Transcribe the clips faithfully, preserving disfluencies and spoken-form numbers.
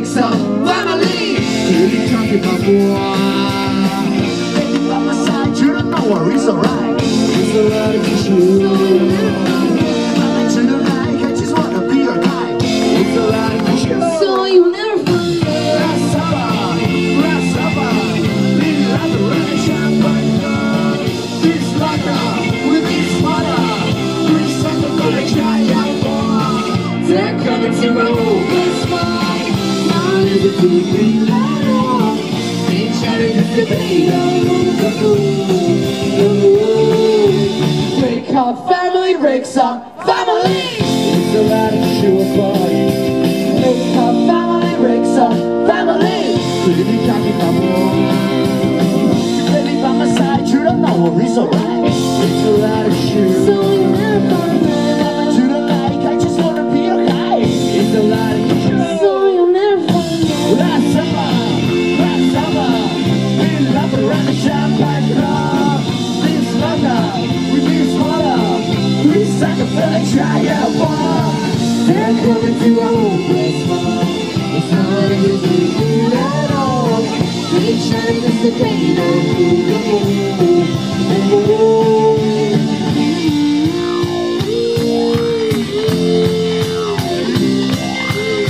breaks up family. Really talking about war. Baby by my side, you don't know where it's alright. It's alright for you. I'm into the night, I just wanna be your guy. It's alright for you. So you never find me. Last summer, last summer, leave like the red champagne. This locker, with this mother, we suck the good giant boy. They're coming to my open spot. Now there's a big green light on. They try to dissipate the break up family, breaks up family. It's a lot of sure boy. Break up family, breaks up family. Baby, talking about more. Baby by my side, you don't know what is alright. It's a lot of sure. So you never find me. To the night, I just wanna be your guy. It's a lot of sure. So you never find me. Last summer, last summer, we love around the champagne club. This locker, with this water, we suck a fella giant bar. They're coming to our own place, mom. It's not a good thing at all. They try to dissipate the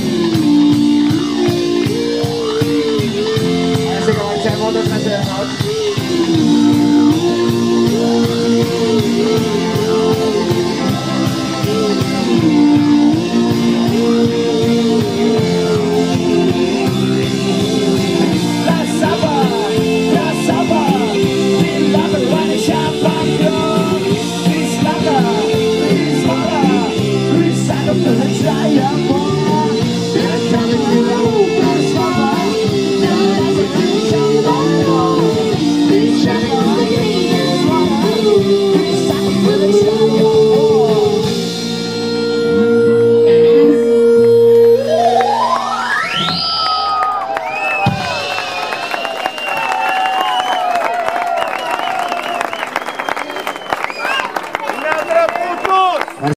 Así como echamos dos meses de noche.